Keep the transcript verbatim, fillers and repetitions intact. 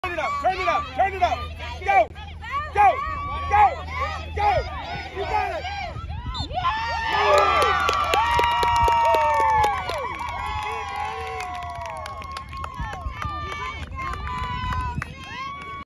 Turn it up, turn it up, turn it up. Go, go, go.